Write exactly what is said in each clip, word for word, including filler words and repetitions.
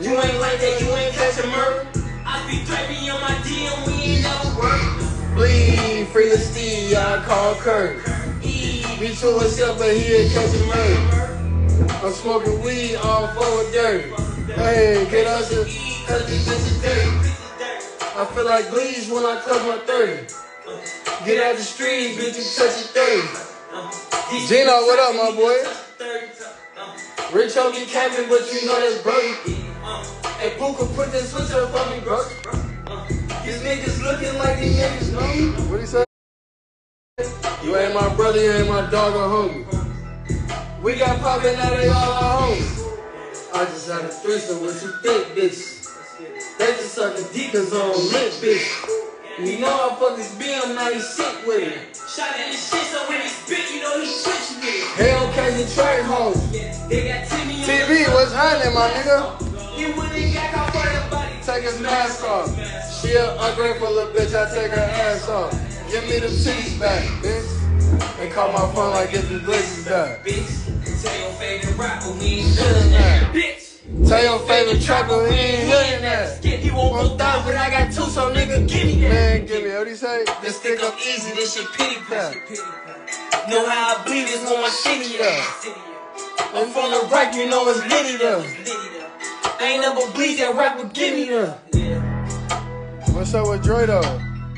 You ain't like that, you ain't catching murder. I be driving on my D and we ain't never work. Bleed, free the steed, I call Kurt. Be true himself, but he ain't catching murder. I'm smoking weed all for dirt. Hey, get us a, cause these bitches dirty. I feel like bleeds when I clutch my thirty. Get out the street, bitches touch it thirty. Gino, what up, my boy? Rich on me capping, but you know that's Brody. Hey, Puka, put that switch up on me, bro. These niggas looking like these niggas know me. What he say? You ain't my brother, you ain't my dog or homie. We got poppin', now they all our homies. I just had a threesome with you thick bitches. They just suckin' deep cause I'm lit, bitch. You know I fuck this B M, now he sick with it. Shot in his shit, so when he spit, you know he switch with it. Hellcat, you train home. They got Timmy on T V, what's happening, my nigga? You wouldn't got caught for the body. Take his mask off. She an ungrateful little bitch, I take her ass off. Give me them titties back, bitch. They call my phone like if the glitches back. Bitch, tell your favorite rapper we ain't doing that. Bitch. Tell your favorite trapper he ain't hitting that. He won't go down, but I got two, so nigga give me that. Man, give me, what he say? This stick up easy, this shit pity pat. Know how I bleed, this on my shitty up. I'm from the right, you know it's litty up. I ain't never bleed that rapper, give me that. What's up with Dre though?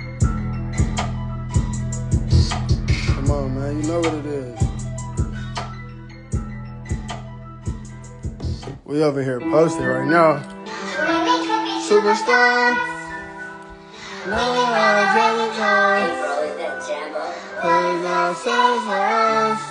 Come on, man, you know what it is. We over here posted right now. Superstar. No, I never know. Cause I'm so fast.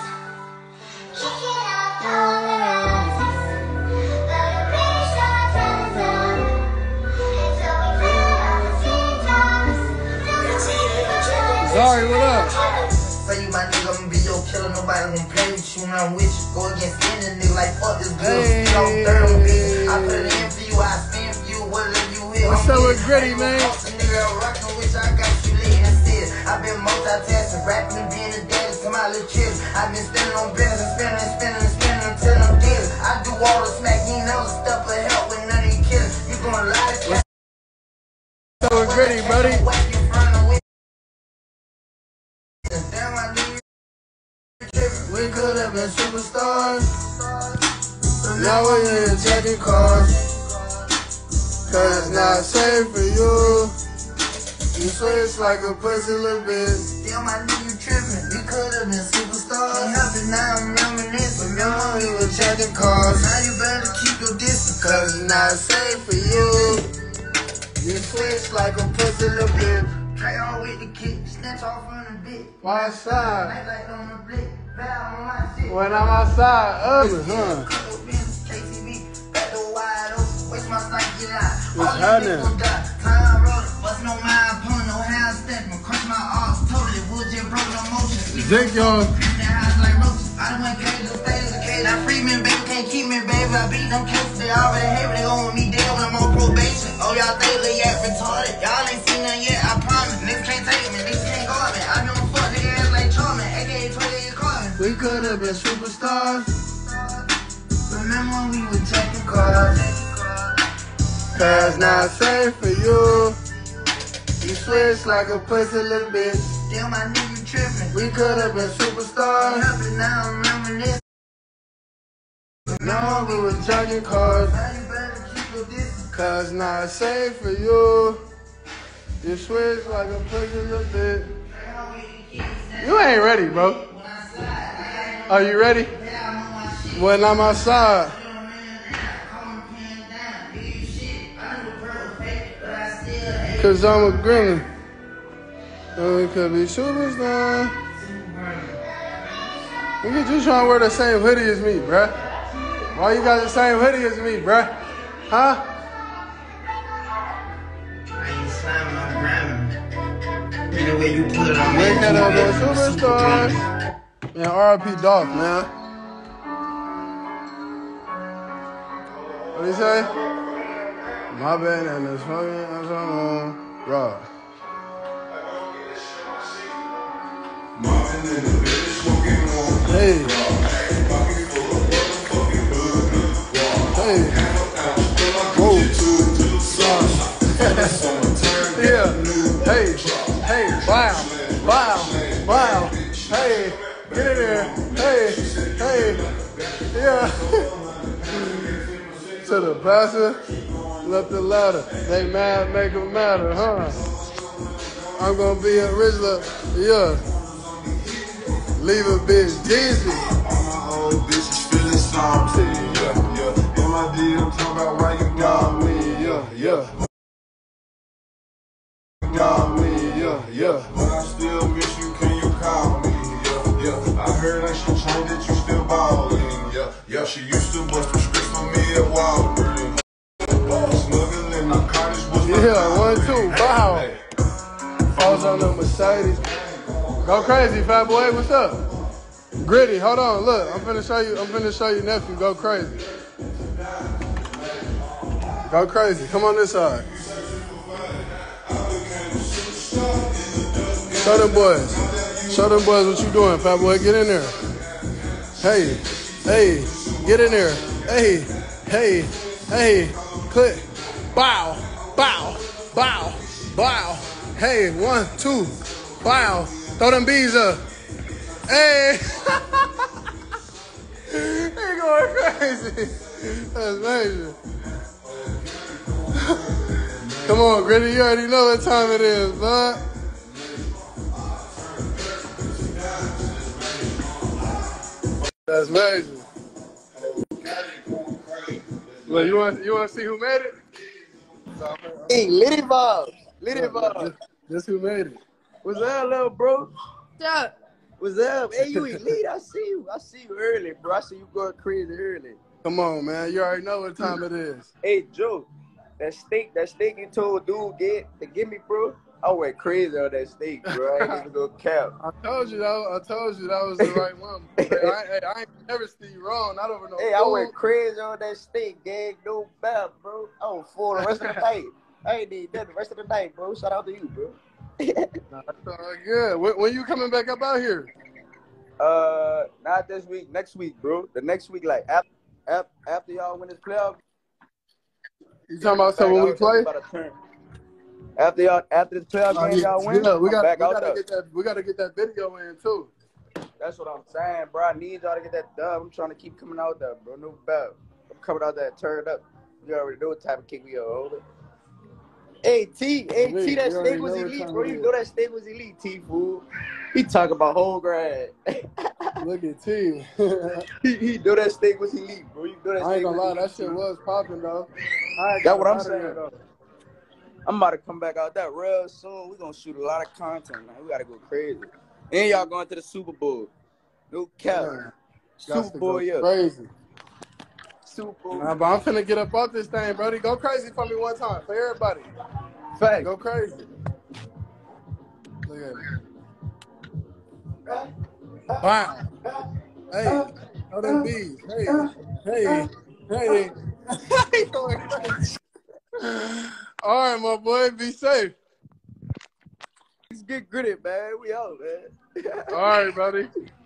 Sorry, what up? Say you my nigga, I'ma be your killer. Nobody gon' play with you when I'm with you. Go against any nigga like fuck this girl. Hey. You know, third bitch. I put it in for you, I spin for you, whatever you will. What's up with Gritty, man? Nigga, I'm rockin' with you, I got you lit instead. I been multitasking, rapping and being a daddy to my little kids. I been spinning on business and spinning and spinning and spinning until I'm dead. I do all the smack, you ain't never step of help with none of you kids. You gon' lie to you. What's up with Gritty, buddy? We could have been superstars, but now we're here checking cars. Cause it's not safe for you. You switch like a pussy little bitch. Still my nigga, you trippin'. We could have been superstars. Can't help it, now I'm reminiscing. Remember we were checking cars. Now you better keep your distance. Cause it's not safe for you. You switch like a pussy little bitch. Try all with the kick, snatch off on the bit. Why side? Night light on the blick. When I'm outside, ugly, huh? What's happening? Zink, y'all. Freeman, baby, can't keep me, baby. I beat them kids, they already hate me. They on me dead when I'm on probation. Oh, y'all think they act retarded. Y'all ain't seen nothing yet, I promise. Niggas can't take me, niggas can't guard me. I know fuck nigga ass like Charmin, A K A twenty years Carmen. We could have been superstars. Remember when we were checking cars? Cause not safe for you. You switch like a pussy little bitch. Damn, my nigga trippin'. We could have been superstars. Now I'm reminiscing. Now we were checking cars. Cause not safe for you. You switch like a pussy little bitch. You ain't ready, bro. Are you ready? When I'm outside. Cause I'm a gremlin. So we could be superstar. Look at you trying to wear the same hoodie as me, bruh. Why you got the same hoodie as me, bruh? Huh? I ain't slamming, I'm grabbing. Either way you put it on me. Wake that up, man. Superstar. Man, R I P Dolph, man. What do you say? My bad, and it's fucking, I'm on raw. Hey. Hey. Whoa. to the passer, left the ladder. They mad, make them matter, huh? I'm gonna be a Rizzler, yeah. Leave a bitch dizzy. All my old bitches feeling salty, yeah, yeah. In my D M talking about why you got me, yeah, yeah. Got me, yeah, yeah. But I still miss you, can you call me, yeah, yeah. I heard that she changed it, you still ballin', yeah, yeah. She used to bust the scripts for me at Walgreens. Smuggling narcotics was my Yeah, one, two, wow. Hey. Falls on the Mercedes. Go crazy, fat boy. What's up? Gritty, hold on. Look, I'm finna show you. I'm finna show you nephew. Go crazy. Go crazy. Come on this side. Show them boys. Show them boys what you doing, fat boy. Get in there. Hey, hey, get in there. Hey, hey, hey. Click. Bow, bow, bow, bow. Hey, one, two. Bow. Throw them bees up. Hey. They going crazy. That's amazing. Come on, Gritty. You already know what time it is, bud. That's amazing. Look, you want you want to see who made it? Hey, Liddy Vibes. Liddy Vibes. This, this who made it. What's up, little bro? What's up? What's up? Hey, you elite. I see you. I see you early, bro. I see you going crazy early. Come on, man. You already know what time it is. Hey, Joe. That steak, that steak you told dude get to give me, bro. I went crazy on that steak, bro. I ain't even gonna cap. I told you that. I told you that was the right one. I, I, I ain't never see you wrong. Not over no. Hey, I went crazy on that steak, gang. No bad, bro. I was full the rest of the night. I ain't need that the rest of the night, bro. Shout out to you, bro. Nah, that's all good. When, when you coming back up out here? Uh, not this week. Next week, bro. The next week, like after after, after y'all win this playoff. You talking about so when we play? After y'all, after the playoff game, y'all win. Yeah, we got. Back We out gotta there. get that. We gotta get that video in too. That's what I'm saying, bro. I need y'all to get that dub. I'm trying to keep coming out there, bro. No bad. I'm coming out there turned up. You already know what type of kick we are holding. Hey T, hey Me, T, that you already steak was know what elite, time bro. it You is. know that steak was elite, T fool. He talk about whole grad. Look at T. he he know that steak was elite, bro. You know that I steak ain't gonna was lie, elite, that shit T. was popping though. I ain't That's what got I'm out of saying there. though. I'm about to come back out that real soon. We're gonna shoot a lot of content, man. We gotta go crazy. And y'all going to the Super Bowl. No cap. Man, Super Got to Bowl, go yeah. crazy. Super Bowl. Nah, but I'm finna get up off this thing, Brody. Go crazy for me one time. For everybody. Fact. Go crazy. Look at it. Wow. Hey. Throw them bees. Hey. Hey. Hey. He going crazy. All right, my boy. Be safe. Let's get gritty, man. We out, man. All right, buddy.